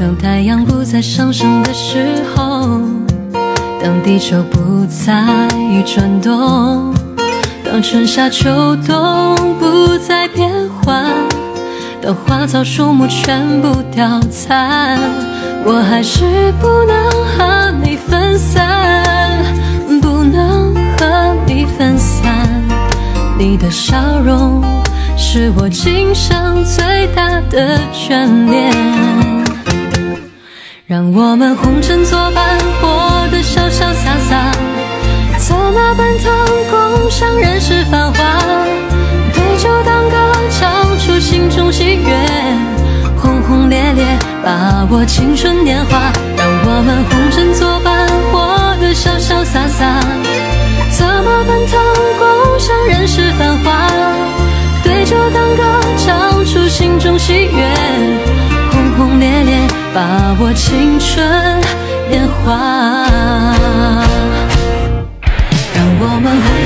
当太阳不再上升的时候，当地球不再转动，当春夏秋冬不再变换，当花草树木全部凋残，我还是不能和你分散，不能和你分散。你的笑容是我今生最大的眷恋，让我们红尘作伴，活得潇潇洒洒，策马奔腾，共赏人世繁华，对酒当歌，唱出心中喜悦，轰轰烈烈把握青春年华。让我们红尘作伴，活得潇潇洒洒，策马奔腾，共赏人世繁华，对酒当歌，唱出心中喜悦，轰轰烈烈把握青春年华。让我们红